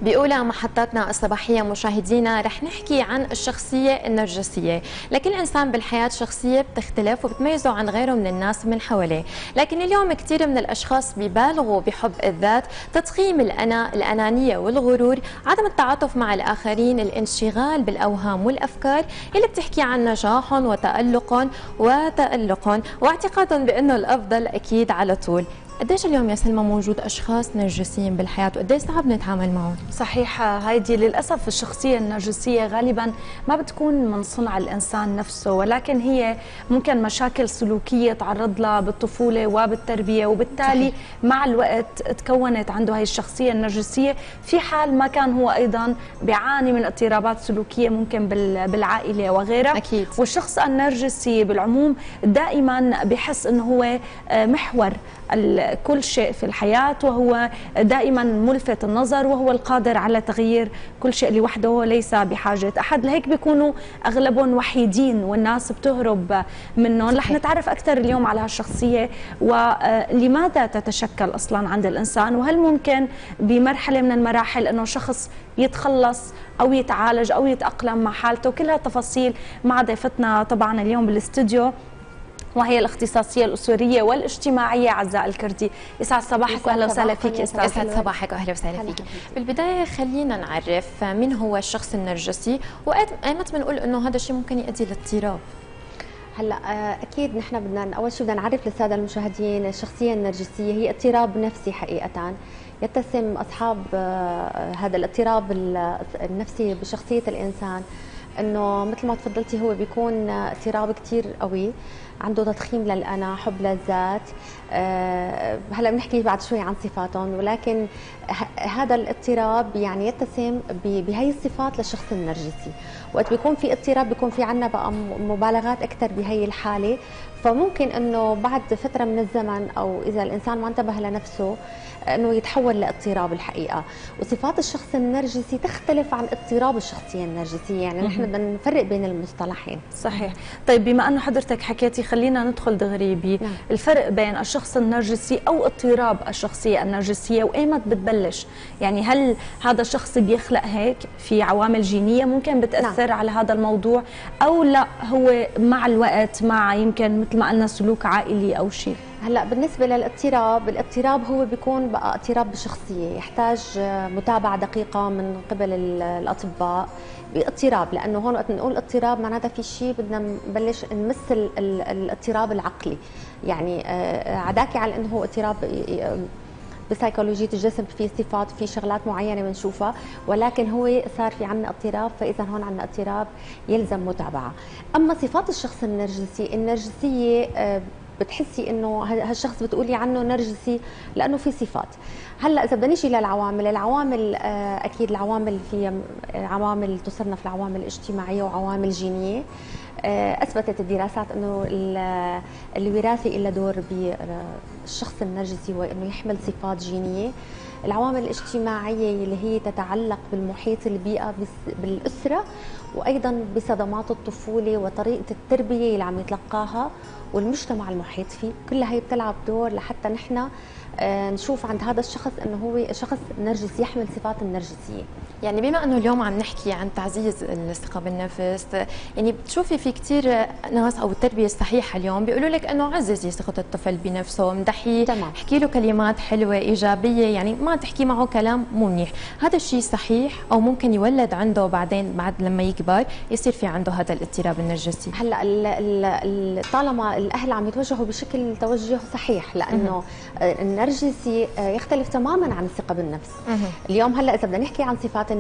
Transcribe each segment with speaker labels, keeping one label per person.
Speaker 1: بأولى محطاتنا الصباحية مشاهدينا رح نحكي عن الشخصية النرجسية. لكل إنسان بالحياة شخصية بتختلف وبتميزه عن غيره من الناس من حواليه، لكن اليوم كثير من الأشخاص بيبالغوا بحب الذات، تضخيم الأنا، الأنانية والغرور، عدم التعاطف مع الآخرين، الانشغال بالأوهام والأفكار اللي بتحكي عن نجاحهم وتألقهم واعتقادهم بأنه الأفضل أكيد على طول. قديش اليوم يا سلمى موجود اشخاص نرجسيين بالحياه وقديش صعب نتعامل معهم؟
Speaker 2: صحيح هايدي، للاسف الشخصيه النرجسيه غالبا ما بتكون من صنع الانسان نفسه، ولكن هي ممكن مشاكل سلوكيه تعرض لها بالطفوله وبالتربيه، وبالتالي صحيح. مع الوقت تكونت عنده هاي الشخصيه النرجسيه، في حال ما كان هو ايضا بيعاني من اضطرابات سلوكيه ممكن بالعائله وغيرها.
Speaker 1: اكيد.
Speaker 2: والشخص النرجسي بالعموم دائما بحس انه هو محور كل شيء في الحياة، وهو دائما ملفت النظر، وهو القادر على تغيير كل شيء لوحده ليس بحاجة أحد. لهيك بيكونوا أغلبهم وحيدين والناس بتهرب منهم. رح نتعرف أكثر اليوم على هالشخصية ولماذا تتشكل أصلا عند الإنسان، وهل ممكن بمرحلة من المراحل أنه شخص يتخلص أو يتعالج أو يتأقلم مع حالته. كل هالتفاصيل مع ضيفتنا طبعا اليوم بالاستوديو، وهي الاختصاصيه الاسريه والاجتماعيه عزاء الكردي. يسعد صباحك واهلا وسهلا فيك يا استاذ.
Speaker 1: يسعد صباحك واهلا وسهلا فيك. بالبدايه خلينا نعرف مين هو الشخص النرجسي وايمتى بنقول انه هذا الشيء ممكن يؤدي للاضطراب.
Speaker 3: هلا اكيد نحن بدنا اول شيء بدنا نعرف للساده المشاهدين الشخصيه النرجسيه هي اضطراب نفسي حقيقه يتسم اصحاب هذا الاضطراب النفسي بشخصيه الانسان، انه مثل ما تفضلتي هو بيكون اضطراب كثير قوي، عنده تضخيم للأنا، حب للذات. هلا بنحكي بعد شوي عن صفاتهم، ولكن هذا الاضطراب يعني يتسم بهي الصفات للشخص النرجسي. وقت بيكون في اضطراب بيكون في عنا بقى مبالغات أكثر بهي الحالة، فممكن انه بعد فتره من الزمن او اذا الانسان ما انتبه لنفسه انه يتحول لاضطراب الحقيقه. وصفات الشخص النرجسي تختلف عن اضطراب الشخصيه النرجسيه، يعني نحن بدنا نفرق بين المصطلحين.
Speaker 2: صحيح. طيب بما انه حضرتك حكيتي خلينا ندخل دغري بالفرق بين الشخص النرجسي او اضطراب الشخصيه النرجسيه، وايمت بتبلش؟ يعني هل هذا الشخص بيخلق هيك، في عوامل جينيه ممكن بتاثر على هذا الموضوع، او لا هو مع الوقت مع يمكن مثل ما قلنا سلوك عائلي او شيء؟
Speaker 3: هلا بالنسبه للاضطراب، الاضطراب هو بيكون بقى اضطراب بالشخصيه، يحتاج متابعه دقيقه من قبل الاطباء باضطراب، لانه هون وقت نقول اضطراب معناتها في شيء بدنا نبلش نمس الاضطراب العقلي، يعني عداكي على انه هو اضطراب بسيكولوجية الجسم، في صفات في شغلات معينة بنشوفها، ولكن هو صار في عنا اضطراب، فإذا هون عنا اضطراب يلزم متابعة. أما صفات الشخص النرجسية بتحسي انه هالشخص بتقولي عنه نرجسي لانه في صفات. هلا اذا بدنا نيجي للعوامل، العوامل اكيد العوامل في عوامل تصنف لعوامل اجتماعيه وعوامل جينيه. اثبتت الدراسات انه الوراثه لها دور بالشخص النرجسي وانه يحمل صفات جينيه. العوامل الاجتماعيه اللي هي تتعلق بالمحيط، البيئه، بالاسره، وايضا بصدمات الطفوله وطريقه التربيه اللي عم يتلقاها والمجتمع المحيط فيه، كلها هي بتلعب دور لحتى نحن نشوف عند هذا الشخص انه هو شخص نرجسي يحمل صفات النرجسيه.
Speaker 1: يعني بما انه اليوم عم نحكي عن تعزيز الثقه بالنفس، يعني بتشوفي في كثير ناس او التربيه الصحيحه اليوم بيقولوا لك انه عززي ثقه الطفل بنفسه، امدحيه، احكي له كلمات حلوه ايجابيه، يعني ما تحكي معه كلام مو منيح. هذا الشيء صحيح او ممكن يولد عنده بعدين بعد لما يكبر يصير في عنده هذا الاضطراب النرجسي؟
Speaker 3: هلا طالما الاهل عم يتوجهوا بشكل توجه صحيح، لانه النرجسي يختلف تماما عن الثقه بالنفس. اليوم هلا اذا بدنا نحكي عن صفات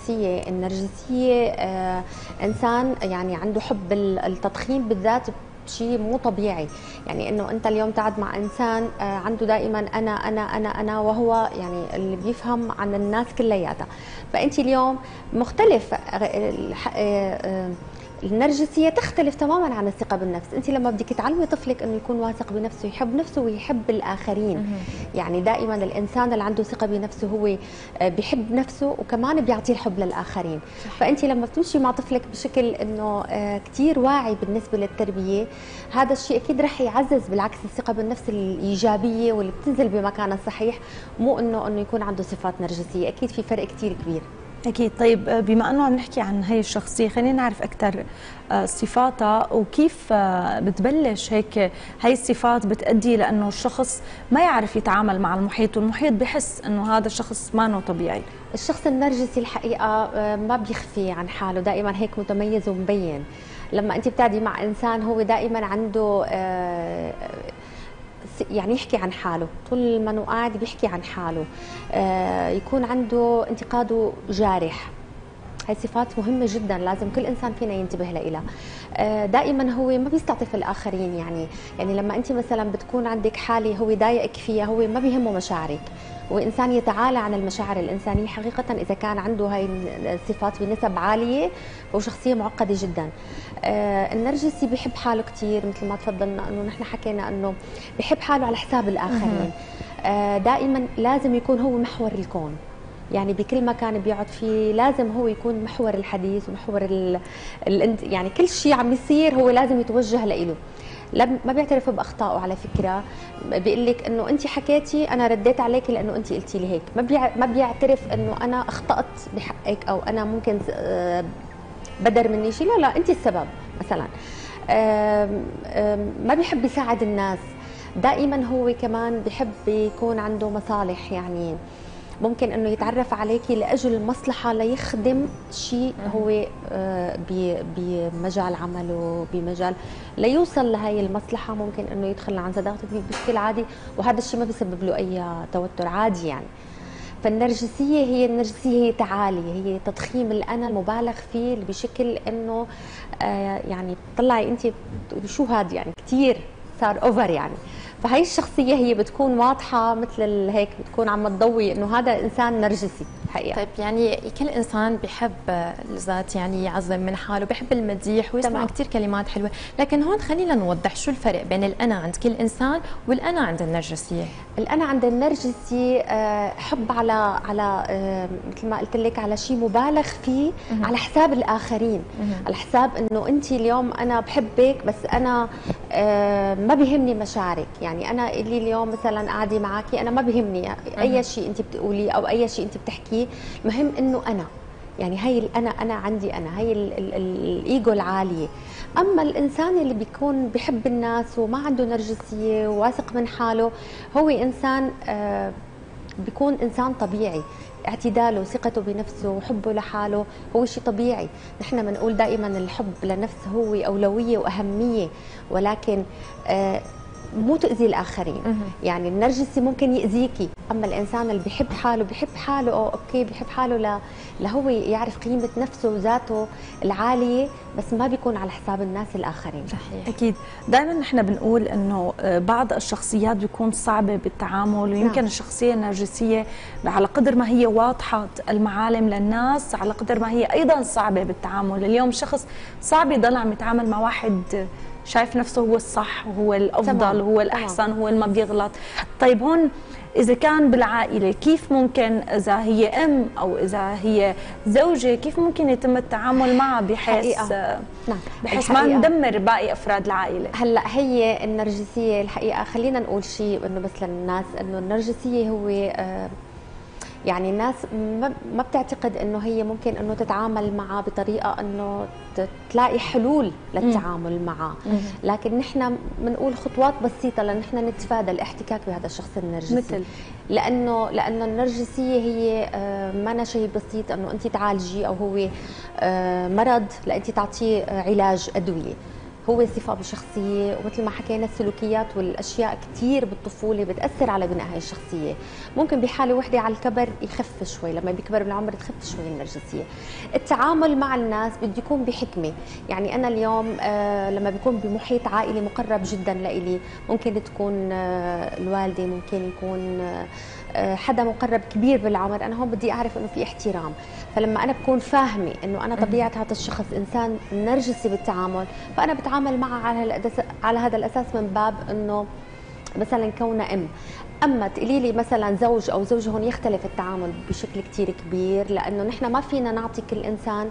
Speaker 3: النرجسيه انسان يعني عنده حب التضخيم بالذات، شيء مو طبيعي. يعني انه انت اليوم تقعد مع انسان عنده دائما انا انا انا انا، وهو يعني اللي بيفهم عن الناس كلياتها. فانت اليوم مختلف النرجسيه تختلف تماما عن الثقه بالنفس. انت لما بدك تعلمي طفلك انه يكون واثق بنفسه، يحب نفسه ويحب الاخرين. يعني دائما الانسان اللي عنده ثقه بنفسه هو بيحب نفسه وكمان بيعطي الحب للاخرين. فانت لما بتمشي مع طفلك بشكل انه كثير واعي بالنسبه للتربيه، هذا الشيء اكيد رح يعزز بالعكس الثقه بالنفس الايجابيه واللي بتنزل بمكانها الصحيح، مو انه يكون عنده صفات نرجسيه. اكيد في فرق كثير كبير.
Speaker 2: أكيد. طيب بما أنه عم نحكي عن هي الشخصية، خلينا نعرف أكثر صفاتها وكيف بتبلش هيك هي الصفات بتؤدي لأنه الشخص ما يعرف يتعامل مع المحيط، والمحيط بحس أنه هذا الشخص ما طبيعي.
Speaker 3: الشخص النرجسي الحقيقة ما بيخفي عن حاله، دائما هيك متميز ومبين. لما أنت بتعدي مع إنسان هو دائما عنده يعني يحكي عن حاله، طول ما انه قاعد بيحكي عن حاله، يكون عنده انتقاده جارح. هاي صفات مهمة جدا لازم كل إنسان فينا ينتبه لها. دائما هو ما بيستعطف الآخرين. يعني لما أنت مثلا بتكون عندك حالة هو ضايقك فيها، هو ما بيهمه مشاعرك، وإنسان يتعالى عن المشاعر الإنسانية. حقيقة إذا كان عنده هاي الصفات بنسب عالية هو شخصية معقدة جدا. النرجسي بيحب حاله كثير، مثل ما تفضلنا انه نحن حكينا انه بيحب حاله على حساب الاخرين. دائما لازم يكون هو محور الكون. يعني بكل مكان بيقعد فيه لازم هو يكون محور الحديث ومحور يعني كل شيء عم يصير هو لازم يتوجه له. ما بيعترف باخطائه على فكره، بيقول لك انه انت حكيتي انا رديت عليك لانه انت قلتي لي هيك. ما بيعترف انه انا اخطات بحقك او انا ممكن بدر مني شيء. لا انت السبب مثلا. ما بيحب يساعد الناس. دائما هو كمان بيحب يكون عنده مصالح. يعني ممكن انه يتعرف عليكي لاجل مصلحه ليخدم شيء هو بمجال عمله، بمجال ليوصل لهي المصلحه. ممكن انه يدخل عن صداقتك بشكل عادي، وهذا الشيء ما بيسبب له اي توتر عادي يعني. النرجسية هي تعالي، هي تضخيم الأنا المبالغ فيه بشكل إنه يعني طلعي أنت شو هاد يعني كثير صار أوفر يعني. فهي الشخصية هي بتكون واضحة مثل هيك، بتكون عم تضوي إنه هذا إنسان نرجسي حقيقة.
Speaker 1: طيب يعني كل إنسان بيحب الذات، يعني يعظم من حاله، بيحب المديح ويسمع كثير كلمات حلوة، لكن هون خلينا نوضح شو الفرق بين الأنا عند كل إنسان والأنا عند النرجسية.
Speaker 3: الأنا عند النرجسي حب على مثل ما قلت لك على شيء مبالغ فيه على حساب الآخرين، على حساب إنه أنت اليوم أنا بحبك بس أنا ما بيهمني مشاعرك. يعني أنا اللي اليوم مثلا قاعدة معك أنا ما بيهمني أي شيء أنت بتقولي أو أي شيء أنت بتحكيه، المهم إنه أنا يعني هي أنا عندي أنا هي الإيجو العالية. أما الإنسان اللي بيكون بيحب الناس وما عنده نرجسية وواثق من حاله هو إنسان بيكون إنسان طبيعي. اعتداله، ثقته بنفسه وحبه لحاله هو شيء طبيعي. نحن بنقول دائما الحب لنفس هو أولوية وأهمية، ولكن مو تؤذي الآخرين. يعني النرجسي ممكن يأذيكي، أما الإنسان اللي بيحب حاله أوكي بيحب حاله لهو يعرف قيمة نفسه وذاته العالية، بس ما بيكون على حساب الناس الآخرين.
Speaker 2: صحيح. أكيد. دائما نحن بنقول إنه بعض الشخصيات بيكون صعبة بالتعامل، ويمكن الشخصية النرجسية على قدر ما هي واضحة المعالم للناس على قدر ما هي أيضا صعبة بالتعامل. اليوم شخص صعب يضل عم يتعامل مع واحد شايف نفسه هو الصح وهو الأفضل وهو الأحسن وهو اللي ما بيغلط. طيب هون إذا كان بالعائلة كيف ممكن، إذا هي أم أو إذا هي زوجة، كيف ممكن يتم التعامل معها بحيث بحيث ما ندمر باقي أفراد العائلة؟
Speaker 3: هلا هي النرجسية الحقيقة خلينا نقول شيء إنه بس للناس إنه النرجسية هو يعني الناس ما بتعتقد انه هي ممكن انه تتعامل معه بطريقه انه تلاقي حلول للتعامل معه، لكن نحن بنقول خطوات بسيطه لنحن نتفادى الاحتكاك بهذا الشخص النرجسي.
Speaker 2: مثل
Speaker 3: لانه النرجسيه هي ما شيء بسيط انه انت تعالجي او هو مرض لا انت تعطيه علاج ادويه. هو صفة بالشخصية، ومثل ما حكينا السلوكيات والأشياء كثير بالطفولة بتأثر على بناء هاي الشخصية. ممكن بحالة وحدة على الكبر يخف شوي، لما بيكبر بالعمر تخف شوي النرجسية. التعامل مع الناس بده يكون بحكمة. يعني أنا اليوم لما بيكون بمحيط عائلي مقرب جدا لإلي، ممكن تكون الوالدة، ممكن يكون حدا مقرب كبير بالعمر، انا هون بدي اعرف انه في احترام. فلما انا بكون فاهمه انه انا طبيعه هذا الشخص انسان نرجسي بالتعامل، فانا بتعامل معه على هذا الاساس، من باب انه مثلا كونه اما تقولي لي مثلا زوج او زوجه، هون يختلف التعامل بشكل كثير كبير، لانه نحن ما فينا نعطي كل انسان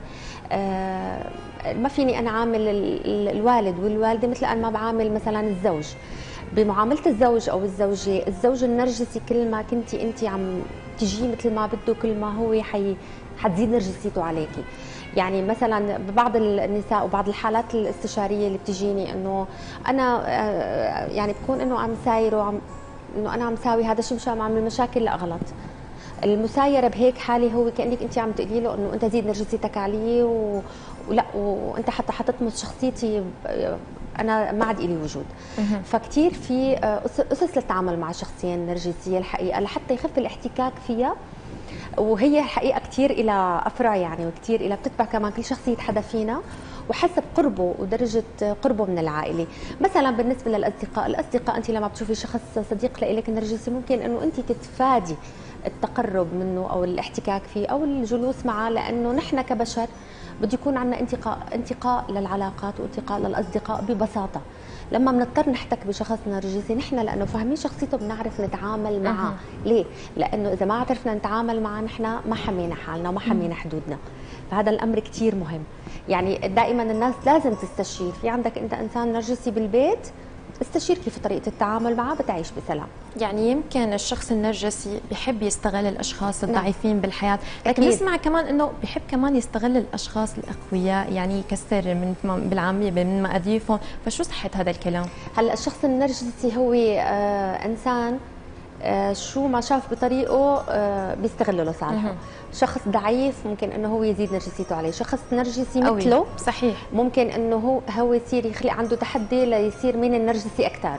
Speaker 3: ما فيني انا عامل الوالد والوالده مثل انا ما بعامل مثلا الزوج. بمعامله الزوج او الزوجه، الزوج النرجسي كل ما كنتي انت عم تجيه مثل ما بده، كل ما هو حتزيد نرجسيته عليكي. يعني مثلا ببعض النساء وبعض الحالات الاستشاريه اللي بتجيني انه انا يعني بكون انه عم ساير وعم انه انا عم ساوي هذا الشيء مشان اعمل مشاكل، لا غلط. المسايره بهيك حالي هو كانك انت عم تقولي له انه انت زيد نرجسيتك علي ولا وانت حتى حتطمس شخصيتي، انا ما عاد لي وجود. فكتير في اسس للتعامل مع الشخصيه النرجسيه الحقيقه لحتى يخف الاحتكاك فيها، وهي حقيقه كثير الى افرع يعني، وكثير الى بتتبع كمان كل شخصيه حدا فينا وحسب قربه ودرجه قربه من العائله. مثلا بالنسبه للاصدقاء، الاصدقاء انت لما بتشوفي شخص صديق لك نرجسي، ممكن انه انت تتفادي التقرب منه او الاحتكاك فيه او الجلوس معه، لانه نحن كبشر بده يكون عندنا انتقاء للعلاقات وانتقاء للاصدقاء ببساطه. لما بنضطر نحتك بشخص نرجسي، نحن لانه فاهمين شخصيته بنعرف نتعامل معه. ليه؟ لانه اذا ما عرفنا نتعامل معه نحن ما حمينا حالنا وما حمينا حدودنا. فهذا الامر كثير مهم. يعني دائما الناس لازم تستشير. في عندك انت انسان نرجسي بالبيت، استشير كيف طريقه التعامل معه بتعيش بسلام.
Speaker 1: يعني يمكن الشخص النرجسي بيحب يستغل الاشخاص الضعيفين بالحياه، لكن نسمع كمان انه بيحب كمان يستغل الاشخاص الاقوياء، يعني يكسر من بالعاميه من مقاديفهم. فشو صحه هذا الكلام؟
Speaker 3: هلا الشخص النرجسي هو انسان شو ما شاف بطريقه بيستغله لصالحه. شخص ضعيف ممكن انه هو يزيد نرجسيته عليه، شخص نرجسي مثله
Speaker 1: صحيح
Speaker 3: ممكن انه هو يصير يخلق عنده تحدي ليصير مين النرجسي اكثر.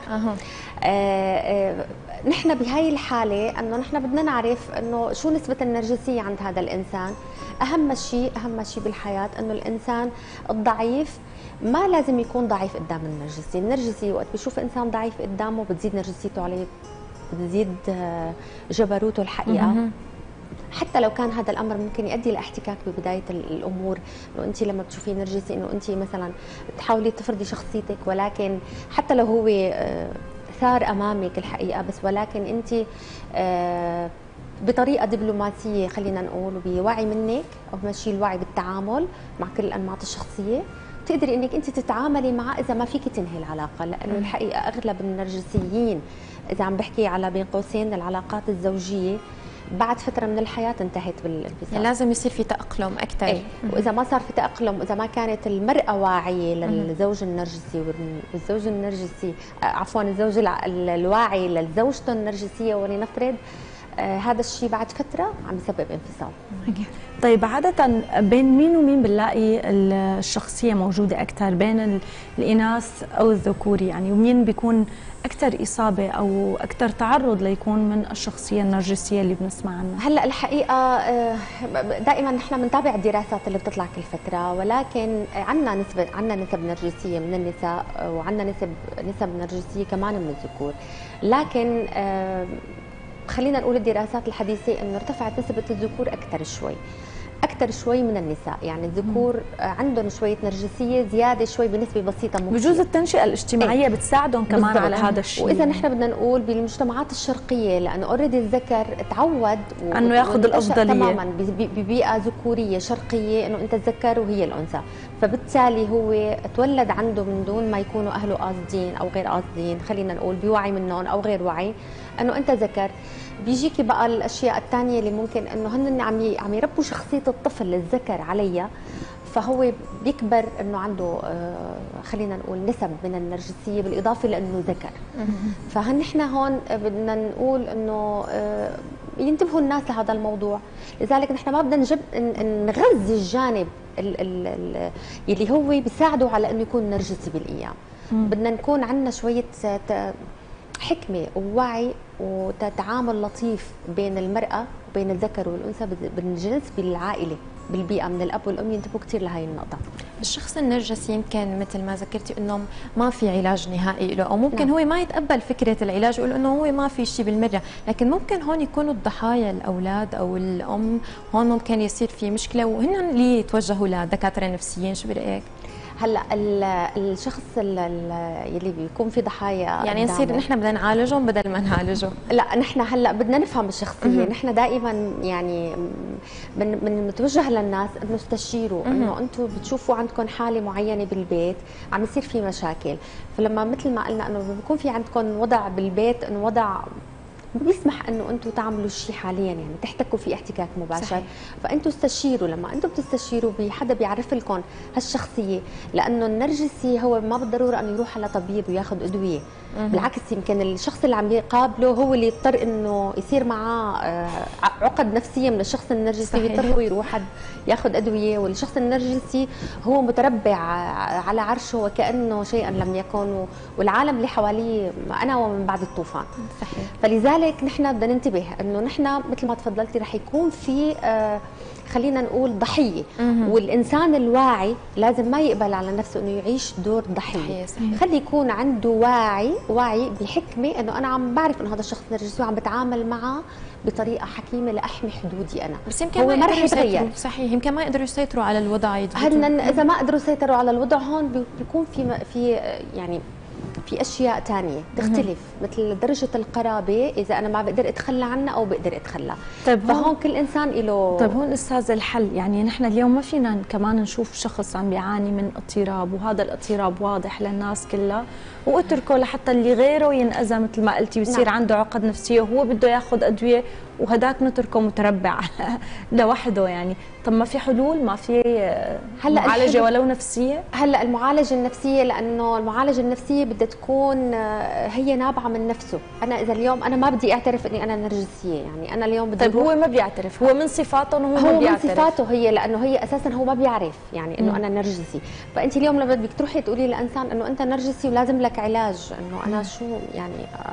Speaker 3: نحن بهاي الحاله انه نحن بدنا نعرف انه شو نسبه النرجسيه عند هذا الانسان. اهم شيء بالحياه انه الانسان الضعيف ما لازم يكون ضعيف قدام النرجسي. النرجسي وقت بيشوف انسان ضعيف قدامه بتزيد نرجسيته عليه، بتزيد جبروته الحقيقه. حتى لو كان هذا الامر ممكن يؤدي لاحتكاك ببدايه الامور، انه انت لما بتشوفي نرجسي انه انت مثلا تحاولي تفرضي شخصيتك، ولكن حتى لو هو ثار امامك الحقيقه، بس ولكن انت بطريقه دبلوماسيه خلينا نقول وبوعي منك، او ماشي الوعي بالتعامل مع كل انماط الشخصيه، تقدري انك انت تتعاملي معه اذا ما فيك تنهي العلاقه. لانه الحقيقه اغلب النرجسيين، اذا عم بحكي على بين قوسين العلاقات الزوجيه، بعد فتره من الحياه انتهت بالانفصال.
Speaker 1: يعني لازم يصير في تاقلم اكثر.
Speaker 3: أي. واذا ما صار في تاقلم، واذا ما كانت المراه واعيه للزوج النرجسي والزوج النرجسي عفوا الزوج الواعي لزوجته النرجسيه، ولنفرض هذا الشيء بعد فتره عم يسبب انفصال.
Speaker 2: طيب عادة بين مين ومين بنلاقي الشخصية موجودة أكثر، بين الإناث أو الذكور يعني، ومين بيكون أكثر إصابة أو أكثر تعرض ليكون من الشخصية النرجسية اللي بنسمع عنها؟
Speaker 3: هلا الحقيقة دائما نحن بنتابع الدراسات اللي بتطلع كل فترة، ولكن عندنا نسب نرجسية من النساء، وعندنا نسب نرجسية كمان من الذكور. لكن خلينا نقول الدراسات الحديثة انه ارتفعت نسبة الذكور اكثر شوي من النساء. يعني الذكور عندهم شويه نرجسيه زياده شوي بنسبه بسيطه.
Speaker 2: بجوز التنشئه الاجتماعيه بتساعدهم كمان على هذا الشيء.
Speaker 3: واذا نحن بدنا نقول بالمجتمعات الشرقيه، لانه اوريدي الذكر تعود
Speaker 2: انه ياخذ الافضليه
Speaker 3: تماما ببيئه ذكوريه شرقيه، انه انت الذكر وهي الانثى، فبالتالي هو تولد عنده من دون ما يكونوا اهله قاصدين او غير قاصدين، خلينا نقول بوعي منهم او غير وعي، انه انت ذكر. بيجيكي بقى الاشياء الثانيه اللي ممكن انه هن عم يربوا شخصيه الطفل الذكر عليها، فهو بيكبر انه عنده خلينا نقول نسب من النرجسيه بالاضافه لانه ذكر. فنحن هون بدنا نقول انه ينتبهوا الناس لهذا الموضوع. لذلك نحن ما بدنا نغذي الجانب اللي هو بيساعده على انه يكون نرجسي بالايام. بدنا نكون عندنا شويه حكمه ووعي وتعامل لطيف بين المراه وبين الذكر والانثى بالجنس بالعائله بالبيئه، من الاب والام ينتبهوا كثير لهي النقطه.
Speaker 1: الشخص النرجسي يمكن مثل ما ذكرتي انه ما في علاج نهائي له، او ممكن هو ما يتقبل فكره العلاج ويقول انه هو ما في شيء بالمره، لكن ممكن هون يكونوا الضحايا الاولاد او الام، هون ممكن يصير في مشكله وهن اللي يتوجهوا لدكاتره نفسيين. شو برايك؟
Speaker 3: هلا الشخص يلي بيكون في ضحايا
Speaker 1: يعني نصير نحن بدنا نعالجهم بدل ما نعالجهم؟
Speaker 3: لا، نحن هلا بدنا نفهم الشخصيه. نحن دائما يعني بنتوجه للناس انه استشيروا، انه انتم بتشوفوا عندكم حاله معينه بالبيت عم يصير في مشاكل، فلما مثل ما قلنا انه بيكون في عندكم وضع بالبيت، انه وضع بيسمح انه انتم تعملوا شيء حاليا، يعني تحتكوا في احتكاك مباشر. صحيح. فانتم استشيروا، لما انتم بتستشيروا بحدا بيعرف لكم هالشخصيه، لانه النرجسي هو ما بالضروره انه يروح على طبيب وياخذ ادويه. بالعكس، يمكن الشخص اللي عم يقابله هو اللي يضطر انه يصير معاه عقد نفسيه من الشخص النرجسي، ويضطر هو يروح ياخذ ادويه، والشخص النرجسي هو متربع على عرشه وكانه شيئا لم يكن، والعالم اللي حواليه انا ومن بعد الطوفان.
Speaker 1: صحيح.
Speaker 3: فلذلك نحن بدنا ننتبه انه نحن مثل ما تفضلتي رح يكون في خلينا نقول ضحيه، والانسان الواعي لازم ما يقبل على نفسه انه يعيش دور ضحيه. خلي يكون عنده وعي بحكمه، انه انا عم بعرف انه هذا الشخص نرجسي وعم بتعامل معه بطريقه حكيمه لاحمي حدودي انا.
Speaker 1: بس يمكن ما رح يتغير. صحيح، يمكن ما يقدروا يسيطروا على الوضع.
Speaker 3: اذا ما قدروا يسيطروا على الوضع، هون بيكون في يعني في اشياء ثانيه تختلف، مثل درجه القرابه، اذا انا ما بقدر اتخلى عنها او بقدر اتخلى.
Speaker 2: طيب
Speaker 3: فهون كل انسان له.
Speaker 2: طيب هون استاذ الحل، يعني نحن اليوم ما فينا كمان نشوف شخص عم بيعاني من اضطراب، وهذا الاضطراب واضح للناس كلها، واتركه لحتى اللي غيره ينأذى مثل ما قلتي ويصير عنده عقد نفسيه وهو بده ياخذ ادويه، وهداك نتركه متربع لوحده. يعني طب ما في حلول؟ ما في معالجه ولو نفسيه؟
Speaker 3: هلا المعالجه النفسيه، لانه المعالجه النفسيه بدها تكون هي نابعه من نفسه. انا اذا اليوم انا ما بدي اعترف اني انا نرجسيه، يعني انا اليوم بدي.
Speaker 2: طيب هو ما بيعترف، هو من صفاته انه هو ما بيعترف.
Speaker 3: من صفاته هي، لانه هي اساسا هو ما بيعرف يعني انه انا نرجسي. فانت اليوم لما بدك تروحي تقولي لانسان انه انت نرجسي ولازم لك علاج، انه انا شو يعني،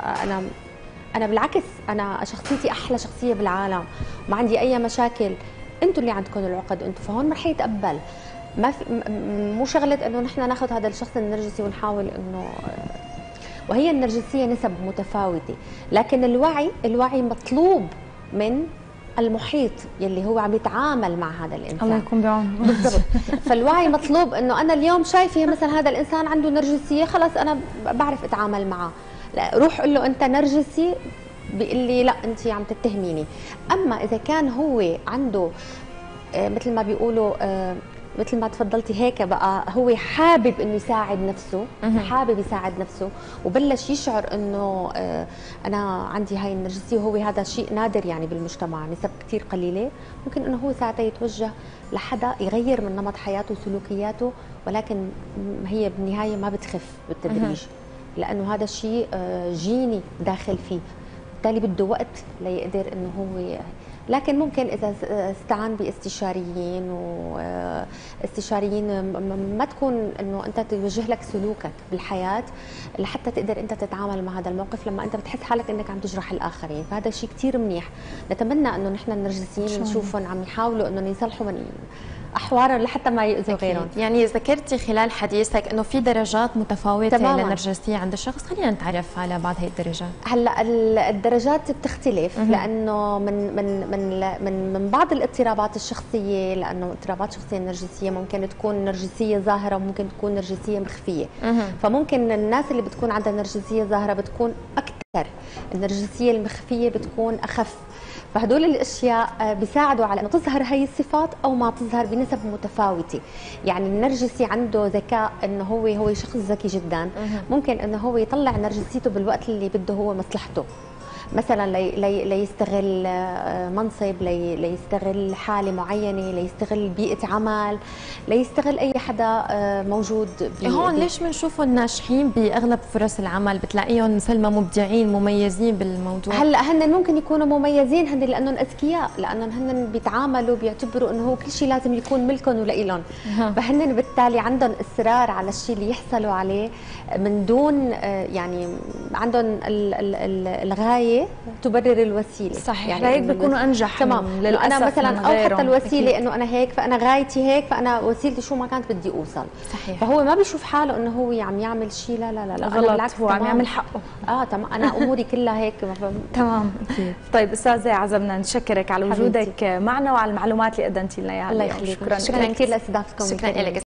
Speaker 3: انا بالعكس، انا شخصيتي احلى شخصيه بالعالم وما عندي اي مشاكل، انتوا اللي عندكم العقد انتوا، فهون ما رح يتقبل. ما في مو شغله انه نحن ناخذ هذا الشخص النرجسي ونحاول انه، وهي النرجسيه نسب متفاوته، لكن الوعي مطلوب من المحيط يلي هو عم يتعامل مع هذا الانسان.
Speaker 2: الله يكون بعونه.
Speaker 3: بالضبط. فالوعي مطلوب، انه انا اليوم شايفه مثلا هذا الانسان عنده نرجسيه، خلص انا بعرف اتعامل معه، لا روح قل له انت نرجسي، بيقول لي لا انت عم تتهميني. اما اذا كان هو عنده مثل ما بيقولوا مثل ما تفضلتي هيك، بقى هو حابب انه يساعد نفسه، حابب يساعد نفسه، وبلش يشعر انه انا عندي هاي النرجسيه، وهو هذا شيء نادر يعني بالمجتمع، نسب كثير قليله، ممكن انه هو ساعتها يتوجه لحدا يغير من نمط حياته وسلوكياته، ولكن هي بالنهايه ما بتخف بالتدريج، لانه هذا الشيء جيني داخل فيه، بالتالي بده وقت ليقدر انه هو. لكن ممكن اذا استعان باستشاريين، واستشاريين ما تكون انه انت توجه لك سلوكك بالحياه لحتى تقدر انت تتعامل مع هذا الموقف لما انت بتحس حالك انك عم تجرح الاخرين، فهذا شيء كثير منيح. نتمنى انه نحن النرجسيين نشوفهم عم يحاولوا انه يصلحوا من احوارهم لحتى ما يؤذوا غيرهم.
Speaker 1: يعني ذكرتي خلال حديثك انه في درجات متفاوته للنرجسيه عند الشخص، خلينا نتعرف على بعض هي الدرجات.
Speaker 3: هلا الدرجات بتختلف لانه من بعض الاضطرابات الشخصيه، لانه اضطرابات شخصيه نرجسيه ممكن تكون نرجسيه ظاهره وممكن تكون نرجسيه مخفيه. فممكن الناس اللي بتكون عندها نرجسيه ظاهره بتكون اكثر، النرجسيه المخفيه بتكون اخف. فهدول الاشياء بيساعدوا على انه تظهر هي الصفات او ما تظهر بنسب متفاوته. يعني النرجسي عنده ذكاء، انه هو شخص ذكي جدا، ممكن انه هو يطلع نرجسيته بالوقت اللي بده هو مصلحته، مثلا ليستغل منصب، ليستغل حاله معينه، ليستغل بيئه عمل، ليستغل اي حدا موجود.
Speaker 1: هون ليش بنشوفهم ناجحين باغلب فرص العمل؟ بتلاقيهم مثل مبدعين مميزين بالموضوع.
Speaker 3: هلا هن ممكن يكونوا مميزين هن لانهم اذكياء، لانهم هن بيتعاملوا بيعتبروا انه هو كل شيء لازم يكون ملكهم ولإلهم، فهن بالتالي عندهم اصرار على الشيء اللي يحصلوا عليه من دون يعني عندهم الغايه تبرر الوسيله.
Speaker 2: صحيح، يعني هيك بيكونوا انجح.
Speaker 3: تمام.
Speaker 2: للاسف
Speaker 3: انا مثلا او حتى الوسيله
Speaker 2: أكيد.
Speaker 3: انه انا هيك، فانا غايتي هيك، فانا وسيلتي شو ما كانت بدي اوصل.
Speaker 1: صحيح.
Speaker 3: فهو ما بيشوف حاله انه هو عم يعمل شيء، لا لا لا, لا.
Speaker 2: غلط،
Speaker 3: بالعكس
Speaker 2: هو عم يعمل حقه.
Speaker 3: تمام، انا اموري كلها هيك.
Speaker 2: تمام. طيب استاذه عزمنا نشكرك على وجودك معنا وعلى المعلومات اللي قدمتي لنا اياها.
Speaker 3: الله يخليك، شكرا كثير لاستضافتكم.
Speaker 1: شكرا لك.